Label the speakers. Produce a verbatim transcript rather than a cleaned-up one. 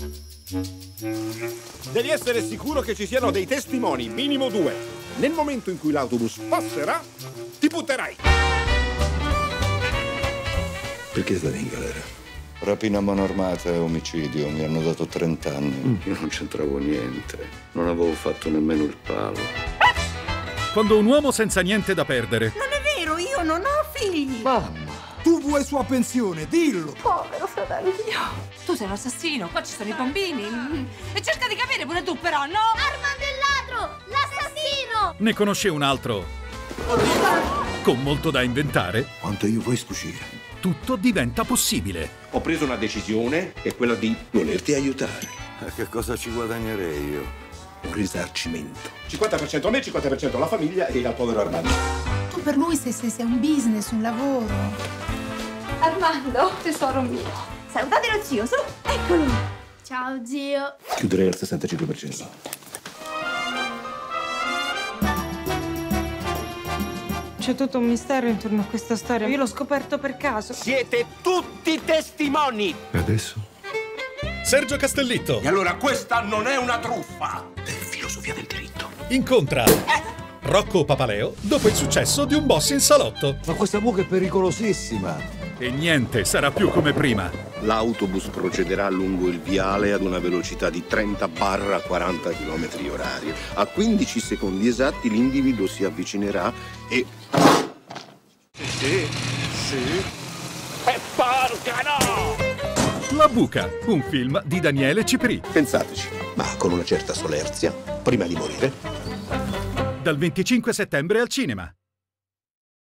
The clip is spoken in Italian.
Speaker 1: Devi essere sicuro che ci siano dei testimoni, minimo due. Nel momento in cui l'autobus passerà, ti butterai.
Speaker 2: Perché state in galera?
Speaker 3: Rapina a mano armata e omicidio. Mi hanno dato trenta anni.
Speaker 2: Mm, io non c'entravo niente. Non avevo fatto nemmeno il palo.
Speaker 4: Quando un uomo senza niente da perdere...
Speaker 5: Non è vero, io non ho figli.
Speaker 2: Mamma!
Speaker 6: Tu vuoi sua pensione, dillo!
Speaker 5: Povero fratello.
Speaker 7: Tu sei un assassino, qua ci sono i bambini. E cerca di capire pure tu, però, no?
Speaker 8: Armando il ladro! L'assassino!
Speaker 4: Ne conosce un altro con molto da inventare?
Speaker 2: Quanto io vuoi scucire?
Speaker 4: Tutto diventa possibile.
Speaker 1: Ho preso una decisione, è quella di
Speaker 2: Volerti aiutare. E che cosa ci guadagnerei io?
Speaker 1: un risarcimento. cinquanta per cento a me, cinquanta per cento alla famiglia e al povero Armando.
Speaker 9: Tu per lui sei, sei, sei un business, un lavoro.
Speaker 8: Armando, tesoro mio. Salutate lo zio, su, eccolo. Ciao zio.
Speaker 1: Chiuderei al sessantacinque per cento.
Speaker 7: C'è tutto un mistero intorno a questa storia. Io l'ho scoperto per caso.
Speaker 1: Siete tutti testimoni!
Speaker 2: E adesso?
Speaker 4: Sergio Castellitto
Speaker 1: E allora questa non è una truffa!
Speaker 2: È filosofia del diritto.
Speaker 4: incontra Rocco Papaleo dopo il successo di Un boss in salotto.
Speaker 2: Ma questa buca è pericolosissima.
Speaker 4: E niente sarà più come prima.
Speaker 10: L'autobus procederà lungo il viale ad una velocità di trenta quaranta chilometri orari. A quindici secondi esatti l'individuo si avvicinerà e...
Speaker 1: Sì, sì. E porca no!
Speaker 4: La buca, un film di Daniele Ciprì.
Speaker 10: Pensateci, ma con una certa solerzia, prima di morire.
Speaker 4: Dal venticinque settembre al cinema.